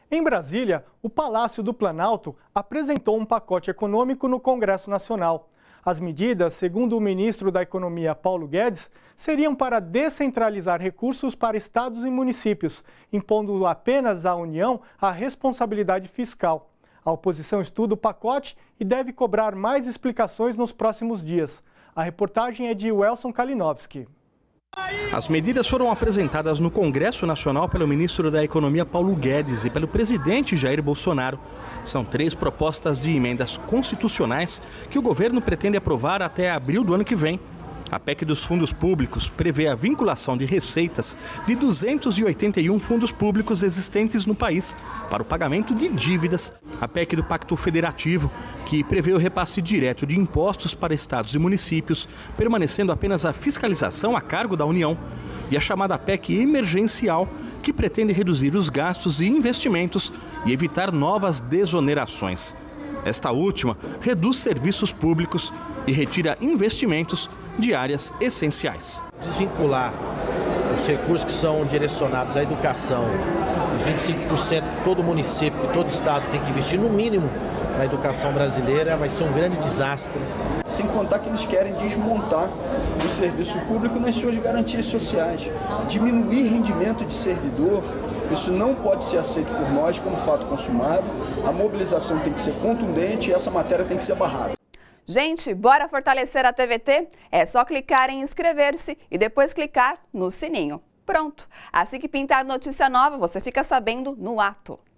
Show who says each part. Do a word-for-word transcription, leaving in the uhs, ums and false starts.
Speaker 1: Em Brasília, o Palácio do Planalto apresentou um pacote econômico no Congresso Nacional. As medidas, segundo o ministro da Economia, Paulo Guedes, seriam para descentralizar recursos para estados e municípios, impondo apenas à União a responsabilidade fiscal. A oposição estuda o pacote e deve cobrar mais explicações nos próximos dias. A reportagem é de Welson Kalinowski.
Speaker 2: As medidas foram apresentadas no Congresso Nacional pelo ministro da Economia, Paulo Guedes, e pelo presidente Jair Bolsonaro. São três propostas de emendas constitucionais que o governo pretende aprovar até abril do ano que vem. A P E C dos fundos públicos prevê a vinculação de receitas de duzentos e oitenta e um fundos públicos existentes no país para o pagamento de dívidas. A P E C do Pacto Federativo, que prevê o repasse direto de impostos para estados e municípios, permanecendo apenas a fiscalização a cargo da União. E a chamada P E C emergencial, que pretende reduzir os gastos e investimentos e evitar novas desonerações. Esta última reduz serviços públicos e retira investimentos de áreas essenciais.
Speaker 3: Desvincular os recursos que são direcionados à educação, os vinte e cinco por cento que todo município, que todo estado tem que investir no mínimo na educação brasileira, vai ser um grande desastre.
Speaker 4: Sem contar que eles querem desmontar o serviço público nas suas garantias sociais, diminuir rendimento de servidor. Isso não pode ser aceito por nós como fato consumado. A mobilização tem que ser contundente e essa matéria tem que ser barrada.
Speaker 5: Gente, bora fortalecer a T V T? É só clicar em inscrever-se e depois clicar no sininho. Pronto! Assim que pintar notícia nova, você fica sabendo no ato.